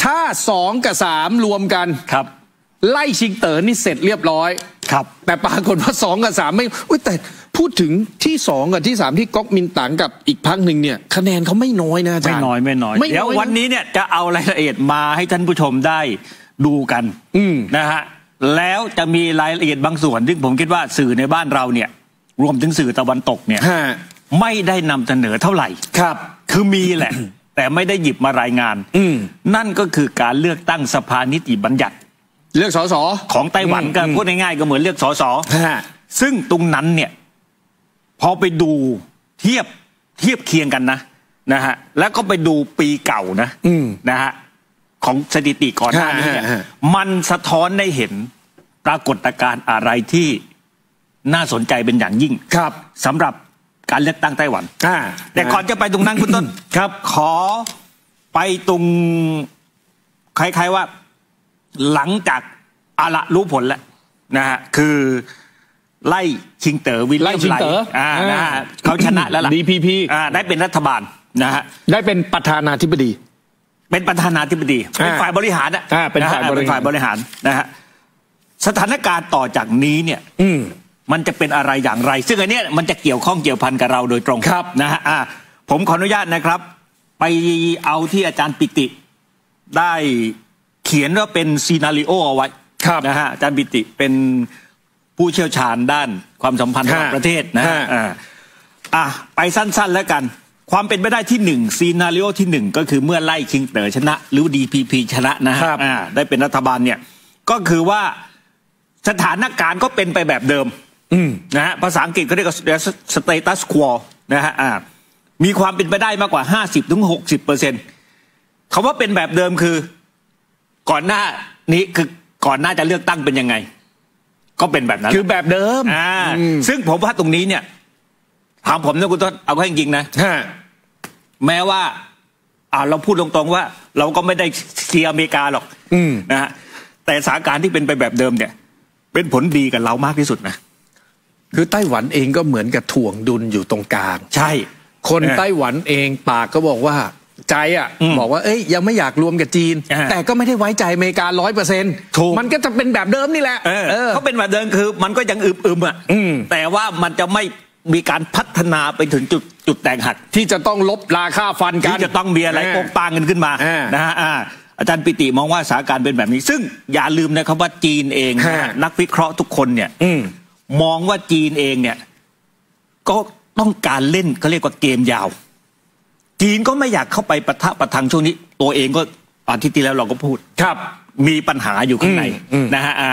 ถ้า2 กับ 3รวมกันครับไล่ชิงเต๋อนี่เสร็จเรียบร้อยครับแต่ปรากฏว่า2 กับ 3ไม่แต่พูดถึงที่2กับที่3ที่ก๊กมินตั๋งกับอีกพรรคหนึ่งเนี่ยคะแนนเขาไม่น้อยนะอาจารย์ไม่น้อยเดี๋ยววันนี้เนี่ยจะเอารายละเอียดมาให้ท่านผู้ชมได้ดูกันนะฮะแล้วจะมีรายละเอียดบางส่วนที่ผมคิดว่าสื่อในบ้านเราเนี่ยรวมถึงสื่อตะวันตกเนี่ยไม่ได้นำเสนอเท่าไหร่ครับคือมีแหละ แต่ไม่ได้หยิบมารายงานนั่นก็คือการเลือกตั้งสภานิติบัญญัติเลือกสสของไต้หวันก็พูดง่ายๆก็เหมือนเลือกสสซึ่งตรงนั้นเนี่ยพอไปดูเทียบเคียงกันนะฮะแล้วก็ไปดูปีเก่านะฮะของสถิติก่อนหน้านี้เนี่ยมันสะท้อนได้เห็นปรากฏการณ์อะไรที่น่าสนใจเป็นอย่างยิ่งครับสำหรับการเลือกตั้งไต้หวันแต่ก่อนจะไปตรงนั้นคุณต้นครับขอไปตรงคล้ายๆว่าหลังจากอาละรู้ผลแล้วนะฮะคือไล่ชิงเต๋อวิลเลียมไลนะฮะเขาชนะแล้วล่ะ DPP ได้เป็นรัฐบาลนะฮะได้เป็นประธานาธิบดีเป็นประธานาธิบดีเป็นฝ่ายบริหารเป็นฝ่ายบริหารนะฮะสถานการณ์ต่อจากนี้เนี่ยมันจะเป็นอะไรอย่างไรซึ่งอันนี้มันจะเกี่ยวข้องเกี่ยวพันกับเราโดยตรงนะฮะผมขออนุญาตนะครับไปเอาที่อาจารย์ปิติได้เขียนว่าเป็นซีนาริโอเอาไว้นะฮะอาจารย์ปิติเป็นผู้เชี่ยวชาญด้านความสัมพันธ์ระหว่างประเทศนะไปสั้นๆแล้วกันความเป็นไปได้ที่1ซีนาริโอที่1ก็คือเมื่อไล่ชิงเต๋อชนะหรือ DPP ชนะนะฮะได้เป็นรัฐบาลเนี่ยก็คือว่าสถานการณ์ก็เป็นไปแบบเดิมนะฮะภาษาอังกฤษเขาเรียกว่า status quo นะฮะมีความเป็นไปได้มากกว่า 50-60%คำว่าเป็นแบบเดิมคือก่อนหน้านี้คือก่อนหน้าจะเลือกตั้งเป็นยังไงก็เป็นแบบนั้นคือแบบเดิมซึ่งผมว่าตรงนี้เนี่ยถามผมนะคุณต้นเอาแค่จริงๆนะแม้ว่าเราพูดตรงๆว่าเราก็ไม่ได้เชียร์อเมริกาหรอกนะฮะแต่สถานการณ์ที่เป็นไปแบบเดิมเนี่ยเป็นผลดีกับเรามากที่สุดนะคือไต้หวันเองก็เหมือนกับถ่วงดุลอยู่ตรงกลางใช่คนไต้หวันเองปากก็บอกว่าใจบอกว่ายังไม่อยากรวมกับจีนแต่ก็ไม่ได้ไว้ใจอเมริกา100%มันก็จะเป็นแบบเดิมนี่แหละเขาเป็นแบบเดิมคือมันก็ยังอึมแต่ว่ามันจะไม่มีการพัฒนาไปถึงจุดแตกหักที่จะต้องลบราค่าฟันกันที่จะต้องมีอะไรโกงปางกันขึ้นมานะฮะอาจารย์ปิติมองว่าสถานการณ์เป็นแบบนี้ซึ่งอย่าลืมนะครับว่าจีนเองนักวิเคราะห์ทุกคนเนี่ยมองว่าจีนเองเนี่ยก็ต้องการเล่นเขาเรียกว่าเกมยาวจีนก็ไม่อยากเข้าไปปะทะประทังช่วงนี้ตัวเองก็อาทิตย์ที่แล้วเราก็พูดครับมีปัญหาอยู่ข้างในนะฮะ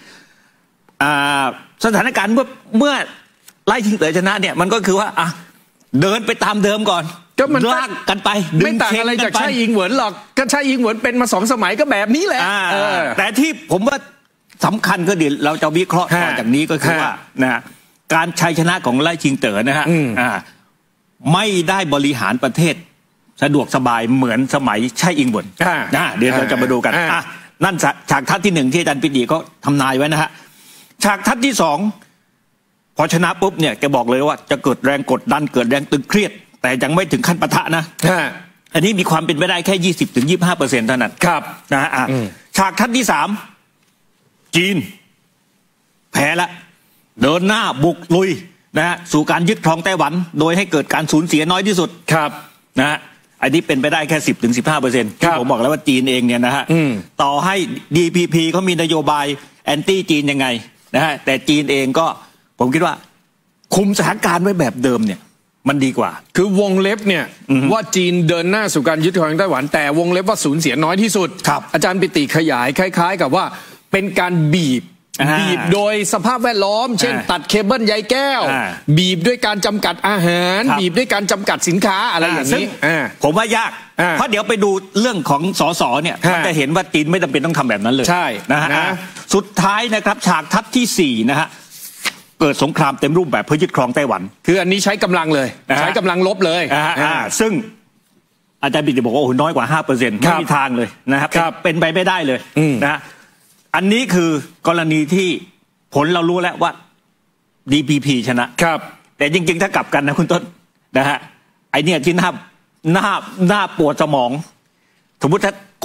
สถานการณ์เมื่อไล่ชิงเต๋อชนะเนี่ยมันก็คือว่าเดินไปตามเดิมก่อนก็มันลากกันไปไม่ต่างอะไรจากไช่อิงเหวินหรอกก็ไช่อิงเหวินเป็นมา2 สมัยก็แบบนี้แหละแต่ที่ผมว่าสำคัญก็เดี๋ยวเราจะวิเคราะห์ต่อจากนี้ก็คือว่านะการชัยชนะของไล่ชิงเต๋อนะฮะไม่ได้บริหารประเทศสะดวกสบายเหมือนสมัยไช่อิงเหวินเดี๋ยวเราจะมาดูกันนั่นฉากทัศน์ที่1ที่อาจารย์ปิติก็ทำนายไว้นะฮะฉากทัศน์ที่2พอชนะปุ๊บเนี่ยแกบอกเลยว่าจะเกิดแรงกดดันเกิดแรงตึงเครียดแต่ยังไม่ถึงขั้นปะทะนะอันนี้มีความเป็นไปได้แค่ 20-25% เท่านั้นครับนะฮะฉากทัศน์ที่3จีนแพ้ละเดินหน้าบุกลุยนะฮะสู่การยึดครองไต้หวันโดยให้เกิดการสูญเสียน้อยที่สุดครับนะฮะอันนี้เป็นไปได้แค่ 10-15% ที่ผมบอกแล้วว่าจีนเองเนี่ยนะฮะต่อให้ DPP เขามีนโยบายแอนตี้จีนยังไงนะฮะแต่จีนเองก็ผมคิดว่าคุมสถานการณ์ไว้แบบเดิมเนี่ยมันดีกว่าคือวงเล็บเนี่ยว่าจีนเดินหน้าสู่การยึดครองไต้หวันแต่วงเล็บว่าสูญเสียน้อยที่สุดอาจารย์ปิติขยายคล้ายๆกับว่าเป็นการบีบโดยสภาพแวดล้อมเช่นตัดเคเบิลใยแก้วบีบด้วยการจำกัดอาหารบีบด้วยการจำกัดสินค้าอะไรอย่างนี้ผมว่ายากเพราะเดี๋ยวไปดูเรื่องของสสเนี่ยมันจะเห็นว่าจีนไม่จำเป็นต้องทำแบบนั้นเลยใช่นะฮะสุดท้ายนะครับฉากทัศน์ที่4นะฮะเกิดสงครามเต็มรูปแบบเพื่อยึดครองไต้หวันคืออันนี้ใช้กำลังเลยใช้กำลังลบเลยซึ่งอาจารย์ปิติบอกว่าโอ้โหน้อยกว่า 5% ไม่มีทางเลยนะครับเป็นไปไม่ได้เลยนะฮะอันนี้คือกรณีที่ผลเรารู้แล้วว่า DPP ชนะครับแต่จริงๆถ้ากลับกันนะคุณต้นนะฮะไอเนี่ยที่หน้าปวดสมองสมมติถ้า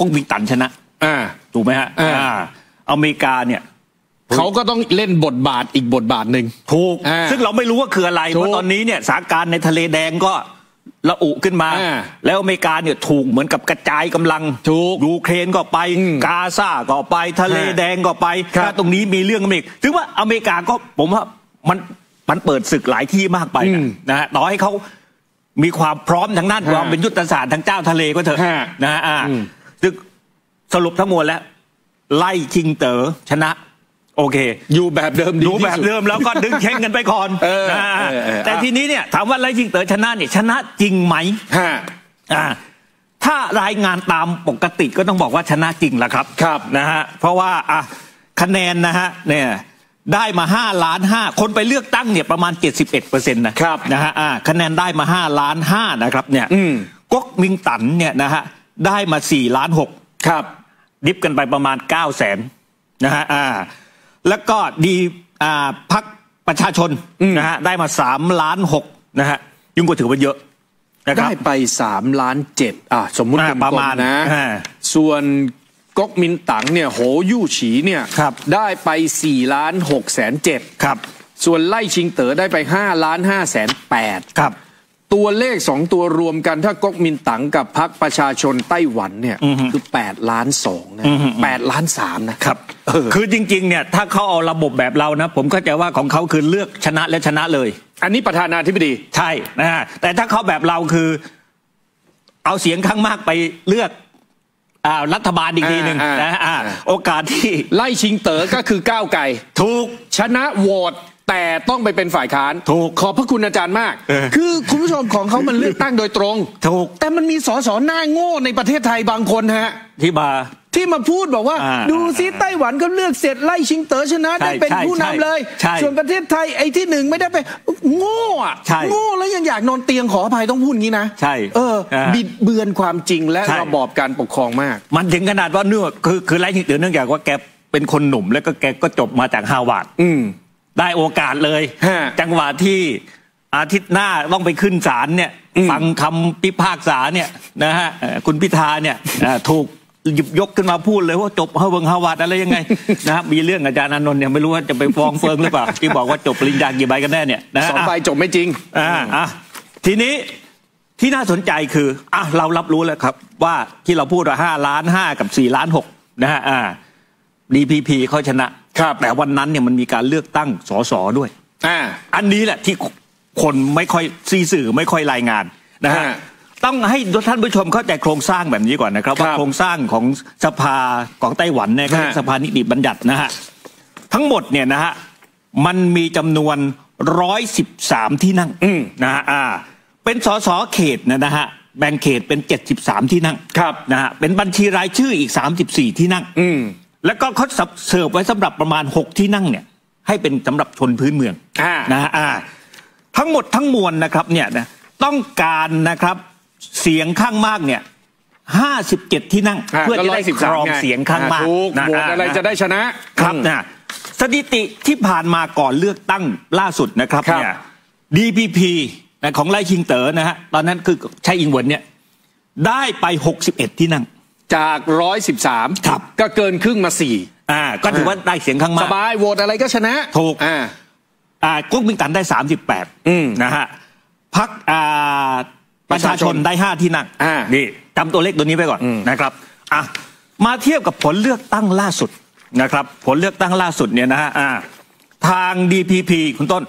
ก๊กมินตั๋นชนะถูกไหมฮะอเมริกาเนี่ยเขาก็ต้องเล่นบทบาทอีกบทบาทหนึ่งถูกซึ่งเราไม่รู้ว่าคืออะไรเพราะตอนนี้เนี่ยสถานการณ์ในทะเลแดงก็ระอุขึ้นมาแล้วอเมริกาเนี่ยถูกเหมือนกับกระจายกำลังยูเครนก็ไปกาซาก็ไปทะเลแดงก็ไปถ้าตรงนี้มีเรื่องอเมริกถึงว่าอเมริกาก็ผมว่ามันเปิดศึกหลายที่มากไปนะฮะต่อให้เขามีความพร้อมทางด้านความเป็นยุทธศาสตร์ทางเจ้าทะเลก็เถอะนะฮะซึ่งสรุปทั้งหมดแล้วไล่ชิงเต๋อชนะโอเคอยู่แบบเดิมอยู่แบบเดิมแล้วก็ดึงแข่งกันไปก่อนแต่ทีนี้เนี่ยถามว่าไล่ชิงเต๋อชนะเนี่ยชนะจริงไหมถ้ารายงานตามปกติก็ต้องบอกว่าชนะจริงแหละครับนะฮะเพราะว่าคะแนนนะฮะเนี่ยได้มา5.5 ล้านคนไปเลือกตั้งเนี่ยประมาณ 71% นะครับนะฮะคะแนนได้มา5.5 ล้านนะครับเนี่ยก๊กมินตั๋นเนี่ยนะฮะได้มา4.6 ล้านครับดิฟกันไปประมาณ 900,000 นะฮะแล้วก็ดีพรรคประชาชนนะฮะได้มา3.6 ล้านนะฮะยิ่งกว่าถือว่าเยอะนะครับได้ไป3.7 ล้านสมมุติประมาณนะส่วนก๊กมินตั๋งเนี่ยโหยู่ฉีเนี่ยได้ไป4.6 ครับส่วนไล่ชิงเต๋อได้ไป5.5 ครับตัวเลข2ตัวรวมกันถ้าก๊กมินตั๋งกับพรรคประชาชนไต้หวันเนี่ยคือ8.2 ล้านนะ8.3 ล้านนะครับคือจริงๆเนี่ยถ้าเขาเอาระบบแบบเรานะผมเข้าใจว่าของเขาคือเลือกชนะและชนะเลยอันนี้ประธานาธิบดีใช่นะฮะแต่ถ้าเขาแบบเราคือเอาเสียงข้างมากไปเลือกรัฐบาลอีกทีหนึ่งนะโอกาสที่ไล่ชิงเต๋อก็คือก้าวไกลถูกชนะโหวตแต่ต้องไปเป็นฝ่ายค้านถูกขอบพระคุณอาจารย์มากคือคุณผู้ชมของเขามันเลือกตั้งโดยตรงถูกแต่มันมีสสหน้าโง่ในประเทศไทยบางคนฮะที่มาพูดบอกว่าดูซิไต้หวันก็เลือกเสร็จไล่ชิงเต๋อชนะได้เป็นผู้นำเลยส่วนประเทศไทยไอ้ที่1ไม่ได้ไปโง่โง่แล้วยังอยากนอนเตียงขออภัยต้องพูดงี้นะใช่บิดเบือนความจริงและระบอบการปกครองมากมันถึงขนาดว่าเนื่องคือไล่ชิงเต๋อเนื่องจากว่าแกเป็นคนหนุ่มแล้วก็แกก็จบมาจากฮาร์วาร์ดได้โอกาสเลยจังหวะที่อาทิตย์หน้าต้องไปขึ้นศาลเนี่ยฟังคำพิพากษาเนี่ยนะฮะคุณพิธาเนี่ยถูกหยิบยกขึ้นมาพูดเลยว่าจบฮาร์วาร์ดอะไรยังไงนะมีเรื่องอาจารย์อานนท์เนี่ยไม่รู้ว่าจะไปฟ้องเฟิงหรือเปล่าที่บอกว่าจบปริญญากี่ใบกันแน่เนี่ยนะ 2 ใบจบไม่จริงทีนี้ที่น่าสนใจคือเรารับรู้แล้วครับว่าที่เราพูดว่า5.5 ล้านกับ4.6 ล้านนะฮะDPP เขาชนะครับแต่วันนั้นเนี่ยมันมีการเลือกตั้งสสด้วยอันนี้แหละที่คนไม่ค่อยสื่อไม่ค่อยรายงานนะฮะต้องให้ท่านผู้ชมเข้าใจโครงสร้างแบบนี้ก่อนนะครับว่าโครงสร้างของสภาของไต้หวันเนี่ยสภานิติบัญญัตินะฮะทั้งหมดเนี่ยนะฮะมันมีจำนวน113ที่นั่งนะฮะเป็นสสเขตนะฮะแบ่งเขตเป็น73ที่นั่งนะฮะเป็นบัญชีรายชื่ออีก34ที่นั่งแล้วก็เขาเสิร์ฟไว้สำหรับประมาณ6ที่นั่งเนี่ยให้เป็นสำหรับชนพื้นเมืองนะฮะทั้งหมดทั้งมวลนะครับเนี่ยนะต้องการนะครับเสียงข้างมากเนี่ย57ที่นั่งเพื่อจะได้ครองเสียงข้างมากโหวตอะไรจะได้ชนะครับนะสถิติที่ผ่านมาก่อนเลือกตั้งล่าสุดนะครับเนี่ย DPP นะของไล่ชิงเต๋อนะฮะตอนนั้นคือใช้อิงเวิร์นเนี่ยได้ไป61ที่นั่งจาก113 ครับก็เกินครึ่งมา 4ก็ถือว่าได้เสียงข้างมากสบายโหวตอะไรก็ชนะถูกก๊กมินตั๋นได้38นะฮะพรรคประชาชนได้5ที่นั่งนี่จำตัวเลขตัวนี้ไว้ก่อนนะครับมาเทียบกับผลเลือกตั้งล่าสุดนะครับผลเลือกตั้งล่าสุดเนี่ยนะฮะทาง DPP คุณต้น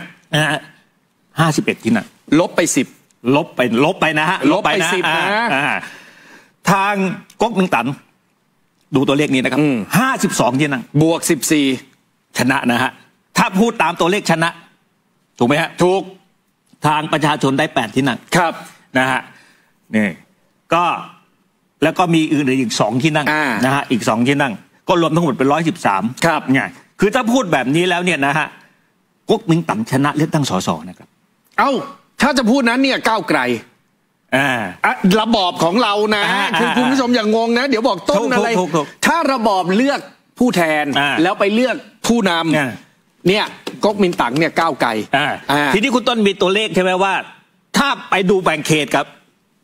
51ที่นั่งลบไป10 ลบไปนะฮะลบไป10นะทางก๊กมินตั๋นดูตัวเลขนี้นะครับ52ที่นั่งบวก14 ชนะนะฮะถ้าพูดตามตัวเลขชนะถูกไหมฮะถูกทางประชาชนได้8ที่นั่งครับนะฮะนี่ก็แล้วก็มีอื่นอีก2ที่นั่งนะฮะอีก2ที่นั่งก็รวมทั้งหมดเป็น113 ครับเนี่ยคือถ้าพูดแบบนี้แล้วเนี่ยนะฮะก๊กมินตั๋นชนะเลือกตั้งสสนะครับถ้าจะพูดนั้นเนี่ยก้าวไกลระบอบของเรานะคือคุณผู้ชมอย่างงงนะเดี๋ยวบอกต้นอะไรถ้าระบอบเลือกผู้แทนแล้วไปเลือกผู้นำเนี่ยก๊กมินตั๋งเนี่ยก้าวไกลทีนี้คุณต้นมีตัวเลขใช่ไหมว่าถ้าไปดูแบ่งเขตกับ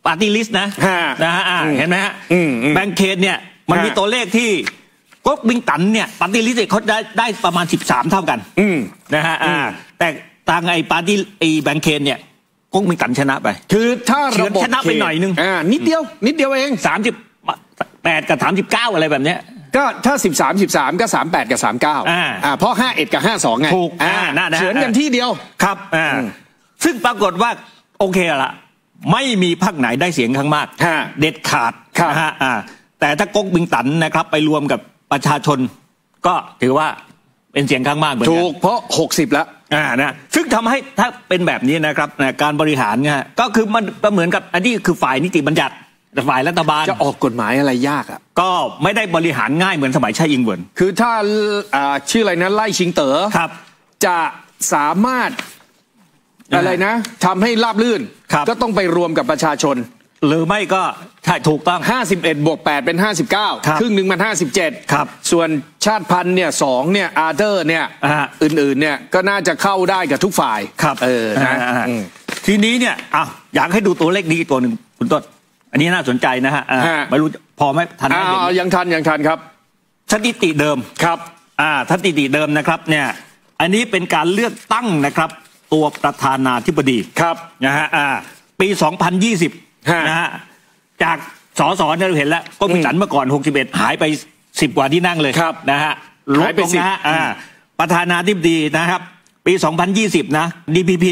ปาร์ตี้ลิสต์นะฮะเห็นไหมฮะแบงค์เคนเนี่ยมันมีตัวเลขที่ก๊กมินตั๋นเนี่ยปาร์ตี้ลิสต์เขาได้ประมาณ13เท่ากันนะฮะแต่ทางไอ้ปาร์ตี้ไอ้แบงค์เคนเนี่ยก๊กมินตั๋นชนะไปคือถ้าระบบชนะไปหน่อยนึงนิดเดียวเอง 38กับ39อะไรแบบเนี้ยก็ถ้า13ก็38กับ39เพราะ51กับ52ไงถูกเฉือนกันที่เดียวครับซึ่งปรากฏว่าโอเคละไม่มีพรรคไหนได้เสียงข้างมากเด็ดขาดนะฮะแต่ถ้าก๊กมินตั๋นนะครับไปรวมกับประชาชนก็ถือว่าเป็นเสียงข้างมากเหมือนกันถูกเพราะ60แล้วนะซึ่งทำให้ถ้าเป็นแบบนี้นะครับการบริหารเนี่ยก็คือมันเหมือนกับอันนี้คือฝ่ายนิติบัญญัติฝ่ายรัฐบาลจะออกกฎหมายอะไรยากก็ไม่ได้บริหารง่ายเหมือนสมัยไช่อิงเหวินคือถ้าชื่ออะไรนะไล่ชิงเต๋อจะสามารถอะไรนะทำให้ราบลื่นก็ต้องไปรวมกับประชาชนหรือไม่ก็ใช่ถูกต้อง 51บวก8เป็น59ครึ่งหนึ่งมัน57 ครับส่วนชาติพันธุ์เนี่ย2เนี่ยอาร์เธอร์เนี่ยอื่นๆเนี่ยก็น่าจะเข้าได้กับทุกฝ่ายครับนะทีนี้เนี่ยอยากให้ดูตัวเลขนี้ตัวหนึ่งคุณต้นอันนี้น่าสนใจนะฮะไม่รู้พอไหมทันไหมยังทันครับสถิติเดิมครับสถิติเดิมนะครับเนี่ยอันนี้เป็นการเลือกตั้งนะครับตัวประธานาธิบดีครับนะฮะปี2020นะฮะจากสสเนี่ยเราเห็นแล้วก็มีหลันเมื่อก่อน61หายไป10กว่าที่นั่งเลยนะฮะลดลงนะฮะประธานาธิบดีนะครับปี2020นะDPP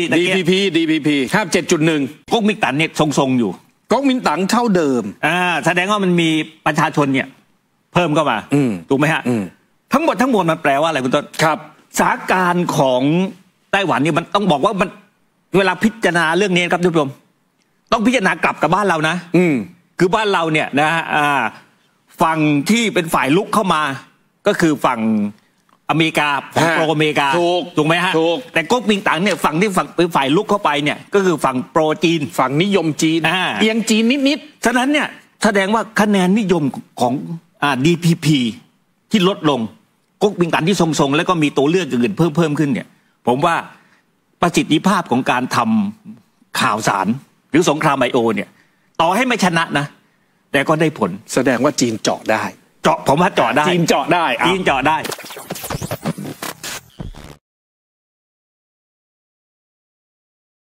57.1 ก๊กมินตั๋นเนี่ยทรงๆอยู่ก๊กมินตั๋นเท่าเดิมแสดงว่ามันมีประชาชนเนี่ยเพิ่มเข้ามาถูกไหมฮะทั้งหมดมันแปลว่าอะไรคุณต้นครับสถานการณ์ของไต้หวันเนี่ยมันต้องบอกว่ามันเวลาพิจารณาเรื่องนี้ครับทุกท่านต้องพิจารณากลับกับบ้านเรานะคือบ้านเราเนี่ยนะฝั่งที่เป็นฝ่ายลุกเข้ามาก็คือฝั่งอเมริกาโปรอเมริกาถูกไหมฮะแต่ก๊กมินตั๋นเนี่ยฝั่งที่เป็นฝ่ายลุกเข้าไปเนี่ยก็คือฝั่งโปรจีนฝั่งนิยมจีนเอียงจีนนิดฉะนั้นเนี่ยแสดงว่าคะแนนนิยมของDPP ที่ลดลงก๊กมินตั๋นที่ทรงๆแล้วก็มีตัวเลือกอื่นเพิ่มขึ้นเนี่ยผมว่าประสิทธิภาพของการทำข่าวสารหรือสงครามไบโอเนี่ยต่อให้ไม่ชนะนะแต่ก็ได้ผลแสดงว่าจีนเจาะได้ผมว่าเจาะได้จีนเจาะได้